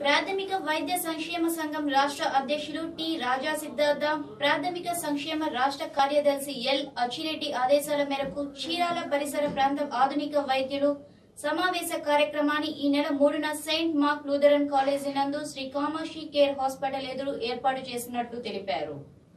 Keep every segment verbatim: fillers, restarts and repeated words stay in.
ప్రాథమిక వైద్య సంక్షేమ సంఘం రాష్ట్ర అధ్యక్షులు టి రాజా సిద్ధార్థ, ప్రాథమిక సంక్షేమ రాష్ట్ర కార్యదర్శి ఎల్ అచ్చిరెడ్డి ఆదేశాల మేరకు చీరాల పరిసర ప్రాంత ఆధునిక వైద్యులు సమావేశ కార్యక్రమాన్ని ఈ నెల మూడున సెయింట్ మార్క్ లూథరన్ కాలేజీ నందు శ్రీ కామాక్షి కేర్ హాస్పిటల్ ఎదురు ఏర్పాటు చేసినట్లు తెలిపారు.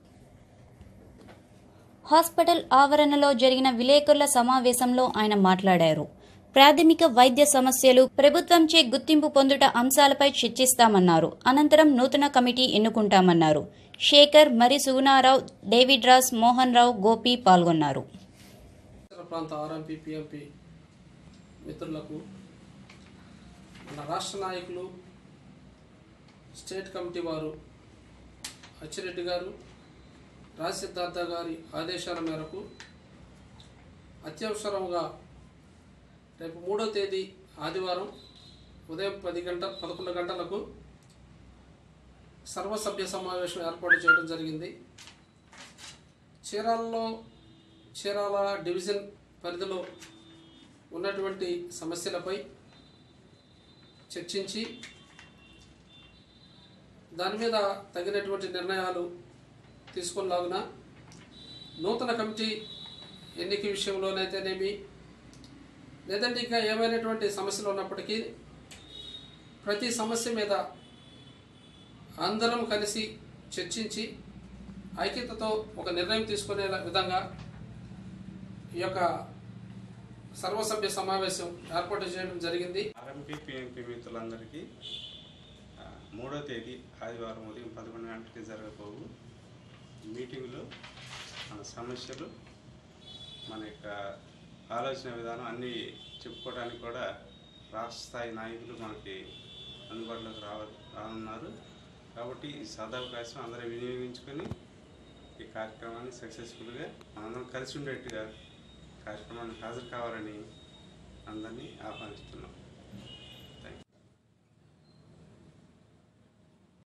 హాస్పిటల్ ఆవరణలో జరిగిన విలేకరుల సమావేశంలో ఆయన మాట్లాడారు. ప్రాథమిక వైద్య సమస్యలు ప్రభుత్వంచే గుర్తింపు పొందుట అంశాలపై చర్చిస్తామన్నారు. అనంతరం నూతన కమిటీ ఎన్నుకుంటామన్నారు. శేఖర్, మరి సుగుణారావు, డేవిడ్ రాస్, మోహన్ రావు, గోపి పాల్గొన్నారు. ప్రాంత ఆర్ఎంపీ పిఎంపీ మిత్రులకు, మన రాష్ట్ర నాయకులు, స్టేట్ కమిటీ వారు అచ్చిరెడ్డి గారు, రాజ్ సిద్ధార్థ గారి ఆదేశాల మేరకు అత్యవసరంగా రేపు మూడో తేదీ ఆదివారం ఉదయం పది గంటల పదకొండు గంటలకు సర్వసభ్య సమావేశం ఏర్పాటు చేయడం జరిగింది. చీరాలలో చీరాల డివిజన్ పరిధిలో ఉన్నటువంటి సమస్యలపై చర్చించి దాని మీద తగినటువంటి నిర్ణయాలు తీసుకునేలాగున నూతన కమిటీ ఎన్నిక విషయంలోనైతేనేమి, లేదంటే ఇంకా ఏమైనటువంటి సమస్యలు ఉన్నప్పటికీ ప్రతి సమస్య మీద అందరం కలిసి చర్చించి ఐక్యతతో ఒక నిర్ణయం తీసుకునే విధంగా ఈ యొక్క సర్వసభ్య సమావేశం ఏర్పాటు చేయడం జరిగింది. ఆర్ఎంపీ పిఎంపీ మిత్రులందరికీ మూడో తేదీ ఆదివారం ఉదయం పదకొండు గంటలకి జరగబోవు మీటింగ్లో మన సమస్యలు, మన యొక్క ఆలోచన విధానం అన్నీ చెప్పుకోవడానికి కూడా రాష్ట్ర స్థాయి నాయకులు మనకి అందుబాటులోకి రావ రానున్నారు. కాబట్టి ఈ సదవకాశం అందరూ వినియోగించుకొని ఈ కార్యక్రమాన్ని సక్సెస్ఫుల్గా మనందరం కలిసి ఉండేట్టుగా కార్యక్రమానికి హాజరు కావాలని అందరినీ ఆహ్వానిస్తున్నాం.